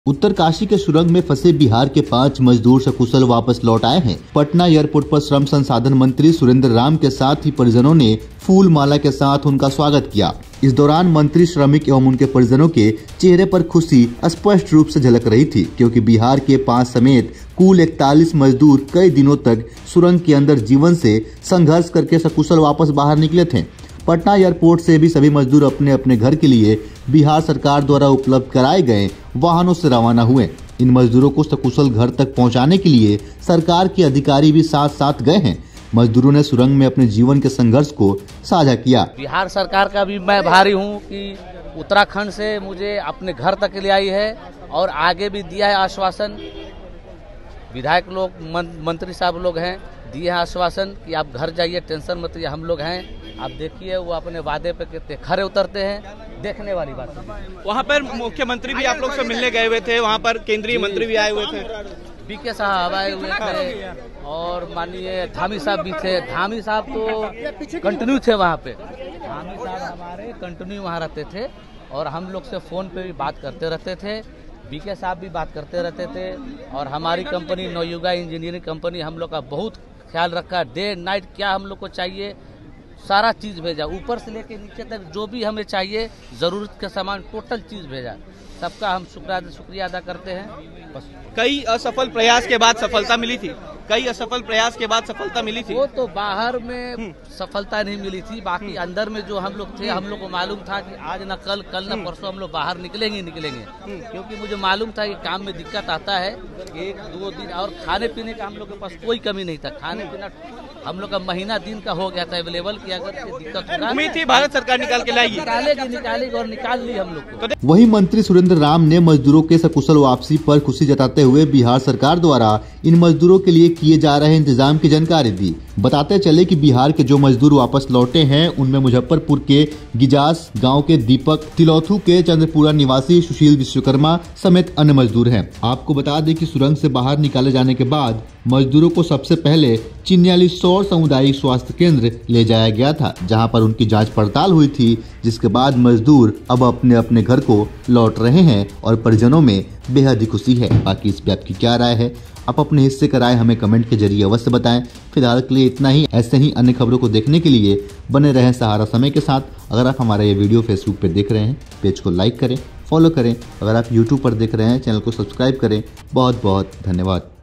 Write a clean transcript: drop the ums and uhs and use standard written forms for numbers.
उत्तरकाशी के सुरंग में फंसे बिहार के 5 मजदूर सकुशल वापस लौट आए हैं। पटना एयरपोर्ट पर श्रम संसाधन मंत्री सुरेंद्र राम के साथ ही परिजनों ने फूल माला के साथ उनका स्वागत किया। इस दौरान मंत्री, श्रमिक एवं उनके परिजनों के चेहरे पर खुशी स्पष्ट रूप से झलक रही थी, क्योंकि बिहार के 5 समेत कुल 41 मजदूर कई दिनों तक सुरंग के अंदर जीवन से संघर्ष करके सकुशल वापस बाहर निकले थे। पटना एयरपोर्ट से भी सभी मजदूर अपने अपने घर के लिए बिहार सरकार द्वारा उपलब्ध कराए गए वाहनों से रवाना हुए। इन मजदूरों को सकुशल घर तक पहुंचाने के लिए सरकार के अधिकारी भी साथ साथ गए हैं। मजदूरों ने सुरंग में अपने जीवन के संघर्ष को साझा किया। बिहार सरकार का भी मैं आभारी हूं कि उत्तराखंड से मुझे अपने घर तक ले आई है और आगे भी दिया है आश्वासन। विधायक लोग, मंत्री साहब लोग हैं, दिए हैं आश्वासन कि आप घर जाइए, टेंशन मत लीजिए, हम लोग हैं। आप देखिए वो अपने वादे पे कितने खरे उतरते हैं, देखने वाली बात है। वहाँ पर मुख्यमंत्री भी आप लोग से मिलने गए हुए थे, वहाँ पर केंद्रीय मंत्री भी आए हुए थे, बीके साहब आए हुए थे और माननीय धामी साहब भी थे। धामी साहब तो कंटिन्यू थे वहाँ पे, धामी साहब हमारे कंटिन्यू वहाँ रहते थे और हम लोग से फोन पे भी बात करते रहते थे। बीके साहब भी बात करते रहते थे और हमारी कंपनी नवयुगा इंजीनियरिंग कंपनी हम लोग का बहुत ख्याल रखा। डे नाइट क्या हम लोग को चाहिए सारा चीज भेजा, ऊपर से लेके नीचे तक जो भी हमें चाहिए जरूरत के सामान टोटल चीज भेजा। सबका हम शुक्रिया अदा करते हैं। बस कई असफल प्रयास के बाद सफलता मिली थी, कई असफल प्रयास के बाद सफलता मिली थी। वो तो बाहर में सफलता नहीं मिली थी, बाकी अंदर में जो हम लोग थे, हम लोग को मालूम था कि आज न कल न परसों हम लोग बाहर निकलेंगे क्योंकि मुझे मालूम था कि काम में दिक्कत आता है 1-2 दिन, और खाने पीने का हम लोग के पास कोई कमी नहीं था। खाने पीना हम लोग का महीना दिन का हो गया था अवेलेबल, कि अगर दिक्कत होगा उम्मीद थी भारत सरकार निकाल के लाएगी, निकालेगी और निकाल ली हम लोग को। वहीं मंत्री सुरेंद्र राम ने मजदूरों के सकुशल वापसी पर खुशी जताते हुए बिहार सरकार द्वारा इन मजदूरों के लिए किए जा रहे इंतजाम की जानकारी दी। बताते चले कि बिहार के जो मजदूर वापस लौटे हैं उनमें मुजफ्फरपुर के गिजास गांव के दीपक, तिलौथू के चंद्रपुरा निवासी सुशील विश्वकर्मा समेत अन्य मजदूर हैं। आपको बता दें कि सुरंग से बाहर निकाले जाने के बाद मजदूरों को सबसे पहले चिन्याली सौर सामुदायिक स्वास्थ्य केंद्र ले जाया गया था, जहां पर उनकी जांच पड़ताल हुई थी, जिसके बाद मजदूर अब अपने अपने घर को लौट रहे हैं और परिजनों में बेहद ही खुशी है। बाकी इस पे आपकी क्या राय है, आप अपने हिस्से का राय हमें कमेंट के जरिए अवश्य बताएं। फिलहाल के लिए इतना ही। ऐसे ही अन्य खबरों को देखने के लिए बने रहें सहारा समय के साथ। अगर आप हमारा ये वीडियो फेसबुक पर देख रहे हैं, पेज को लाइक करें, फॉलो करें। अगर आप यूट्यूब पर देख रहे हैं, चैनल को सब्सक्राइब करें। बहुत बहुत धन्यवाद।